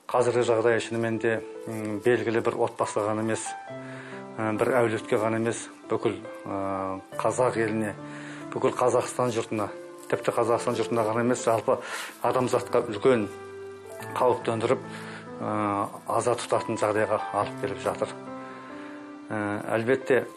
Қазіргі жағдай шынымен де белгілі бір отбасыға ғана емес, бір әулетке ғана емес, бүкіл қазақ еліне, бүкіл Қазақстан жұртына, тіпті Қазақстан жұртына ғана емес, жалпы адамзатқа үлкен қауіп төндіріп, аза тұтатын жағдайға алып келіп жатыр. Әлбетте,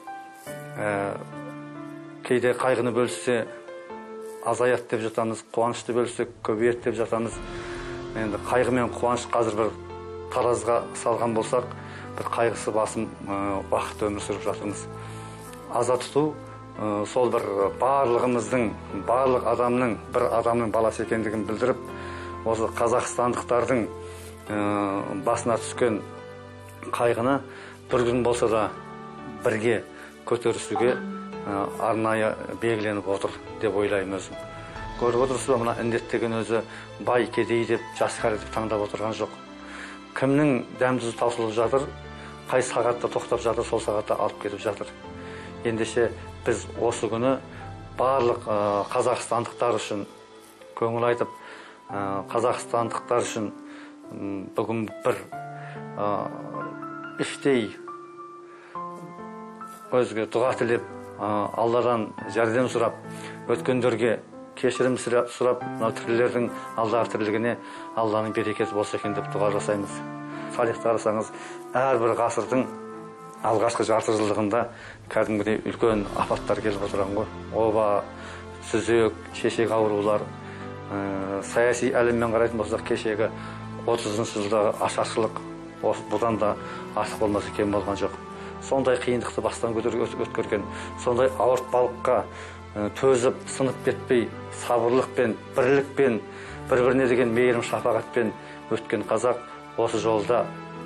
кейде қайғыны бөліссе азаят деп жатамыз, қуанышты бөліссе көбейет деп жатамыз. Енді қайғы мен қуаныш қазір бір таразға салған болсақ, бір қайғысы басым уақытта өмір сүріп жатырмыз. Аза тұту сол бір барлығымыздың, барлық адамның, бір адамның баласы екендігін білдіріп, осы қазақстандықтардың басына түскен қайғыны бір күн болса да бірге көтерісуге арнайы белгіленіп отыр деп ойлаймын өзім. Көріп отырсыз ба, мына індет деген өзі бай, кедей деп, жас кәрі деп таңдап отырған жоқ. Кімнің дәм-тұзы таусылып жатыр, қай сағатта тоқтап жатыр, сол сағатта алып кетіп жатыр. Ендеше біз осы күні барлық қазақстандықтар үшін көңіл айтып, қазақстандықтар үшін бүгін бір іштей өзге дұға тілеп, Алладан жәрдем сұрап, өткендерге кешірім сұрап, тірілердің алдағы тірлігіне Алланың берекеті болса екен деп дұға жасаймыз. Тарихты қарасаңыз, әрбір ғасырдың алғашқы жарты жылдығында кәдімгідей үлкен апаттар келіп отырған ғой. Оба, сүзек, шешек аурулар, саяси әлеммен қарайтын болсақ, кешегі 30-шы жылдағы ашаршылық бұдан да артық болмаса кем болған жоқ. Сондай қиындықты бастан өткерген, сондай ауыртпалыққа төзіп, сынып кетпей, сабырлықпен, бірлікпен, бір-біріне деген мейірім шапағатпен өткен қазақ осы жолда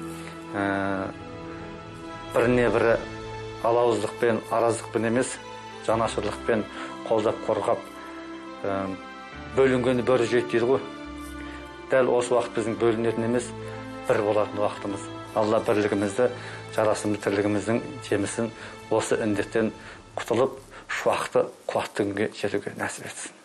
біріне бірі алауыздықпен, араздықпен емес, жанашырлықпен қолдап қорғап, бөлінгені бөрі жейді дейді ғой. Дәл осы уақыт біздің бөлінетін емес, бір болатын уақытымыз. Алла бірлігімізді, жарасымды тірлігіміздің жемісін осы індеттен құтылып, шуақты, қуатты күнге жетуге нәсіп етсін.